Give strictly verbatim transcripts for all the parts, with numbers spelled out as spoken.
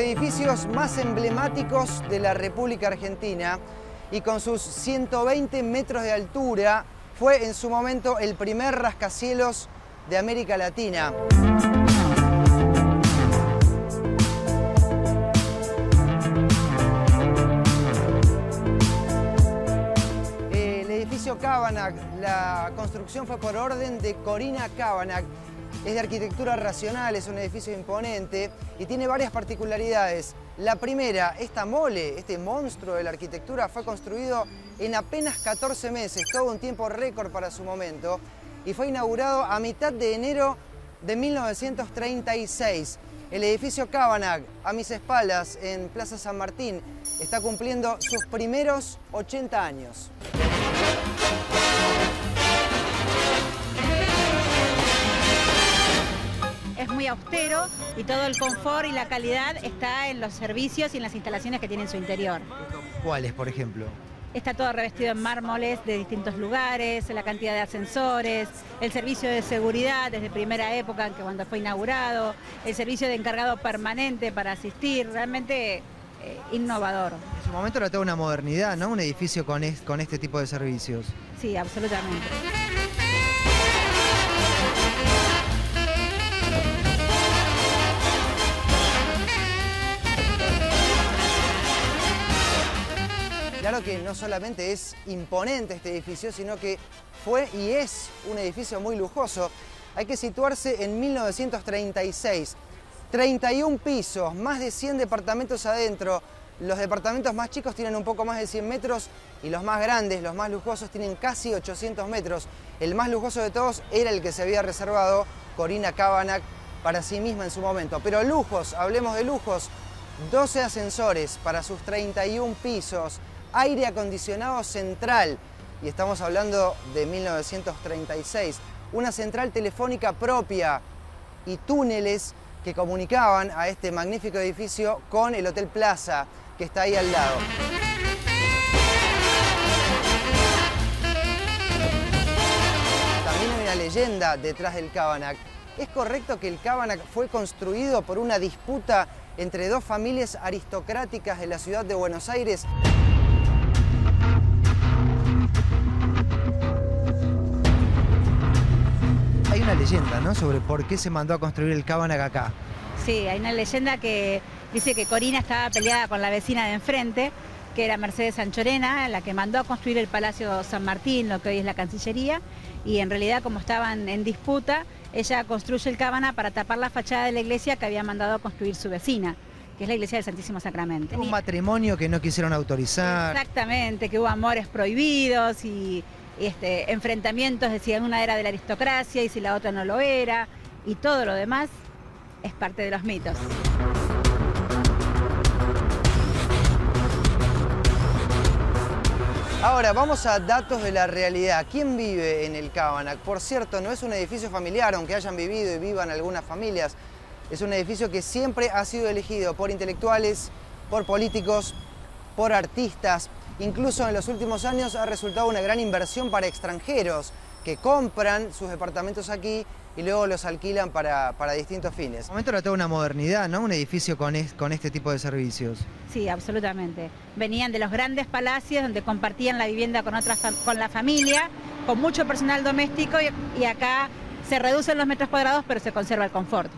edificios más emblemáticos de la República Argentina y con sus ciento veinte metros de altura fue en su momento el primer rascacielos de América Latina. El edificio Cabanag, la construcción fue por orden de Corina Cabanag. Es de arquitectura racional, es un edificio imponente y tiene varias particularidades. La primera, esta mole, este monstruo de la arquitectura, fue construido en apenas catorce meses, todo un tiempo récord para su momento, y fue inaugurado a mitad de enero de mil novecientos treinta y seis. El edificio Cabanag, a mis espaldas, en Plaza San Martín, está cumpliendo sus primeros ochenta años. Es muy austero y todo el confort y la calidad está en los servicios y en las instalaciones que tiene en su interior. ¿Cuáles, por ejemplo? Está todo revestido en mármoles de distintos lugares, la cantidad de ascensores, el servicio de seguridad desde primera época, que cuando fue inaugurado, el servicio de encargado permanente para asistir, realmente eh, innovador. En su momento era toda una modernidad, ¿no? Un edificio con, es, con este tipo de servicios. Sí, absolutamente. Claro que no solamente es imponente este edificio, sino que fue y es un edificio muy lujoso. Hay que situarse en mil novecientos treinta y seis. treinta y un pisos, más de cien departamentos adentro. Los departamentos más chicos tienen un poco más de cien metros y los más grandes, los más lujosos, tienen casi ochocientos metros. El más lujoso de todos era el que se había reservado Corina Cabanag para sí misma en su momento. Pero lujos, hablemos de lujos. doce ascensores para sus treinta y un pisos. Aire acondicionado central, y estamos hablando de mil novecientos treinta y seis, una central telefónica propia y túneles que comunicaban a este magnífico edificio con el Hotel Plaza, que está ahí al lado. También hay una leyenda detrás del Cabanag. ¿Es correcto que el Cabanag fue construido por una disputa entre dos familias aristocráticas de la ciudad de Buenos Aires? Hay una leyenda, ¿no?, sobre por qué se mandó a construir el Cabanag acá. Sí, hay una leyenda que dice que Corina estaba peleada con la vecina de enfrente, que era Mercedes Anchorena, la que mandó a construir el Palacio San Martín, lo que hoy es la Cancillería, y en realidad, como estaban en disputa, ella construye el Cabanag para tapar la fachada de la iglesia que había mandado a construir su vecina, que es la iglesia del Santísimo Sacramento. Un matrimonio que no quisieron autorizar. Exactamente, que hubo amores prohibidos y este, enfrentamientos de si una era de la aristocracia y si la otra no lo era, y todo lo demás es parte de los mitos. Ahora, vamos a datos de la realidad. ¿Quién vive en el Cabanag? Por cierto, no es un edificio familiar, aunque hayan vivido y vivan algunas familias. Es un edificio que siempre ha sido elegido por intelectuales, por políticos, por artistas. Incluso en los últimos años ha resultado una gran inversión para extranjeros que compran sus departamentos aquí y luego los alquilan para, para distintos fines. En el momento era toda una modernidad, ¿no? Un edificio con, es, con este tipo de servicios. Sí, absolutamente. Venían de los grandes palacios donde compartían la vivienda con, otras, con la familia, con mucho personal doméstico y, y acá se reducen los metros cuadrados pero se conserva el confort.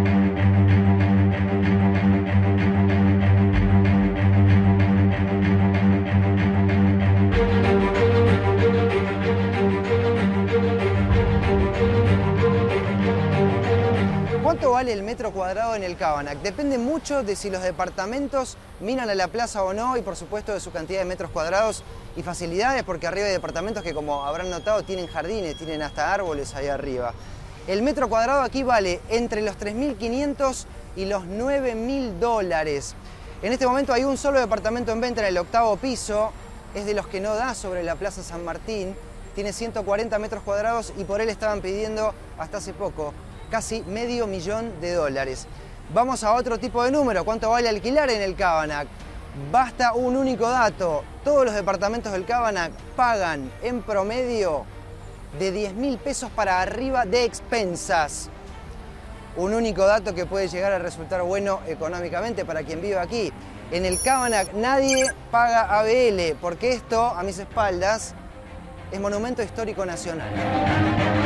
¿Cuánto vale el metro cuadrado en el Cabanag? Depende mucho de si los departamentos miran a la plaza o no y por supuesto de su cantidad de metros cuadrados y facilidades, porque arriba hay departamentos que, como habrán notado, tienen jardines, tienen hasta árboles ahí arriba. El metro cuadrado aquí vale entre los tres mil quinientos y los nueve mil dólares. En este momento hay un solo departamento en venta en el octavo piso, es de los que no da sobre la Plaza San Martín, tiene ciento cuarenta metros cuadrados y por él estaban pidiendo hasta hace poco casi medio millón de dólares. Vamos a otro tipo de número. ¿Cuánto vale alquilar en el Cabanag? Basta un único dato. Todos los departamentos del Cabanag pagan en promedio de diez mil pesos para arriba de expensas. un único dato que puede llegar a resultar bueno económicamente para quien vive aquí. En el Cámanac nadie paga A B L, porque esto, a mis espaldas, es Monumento Histórico Nacional.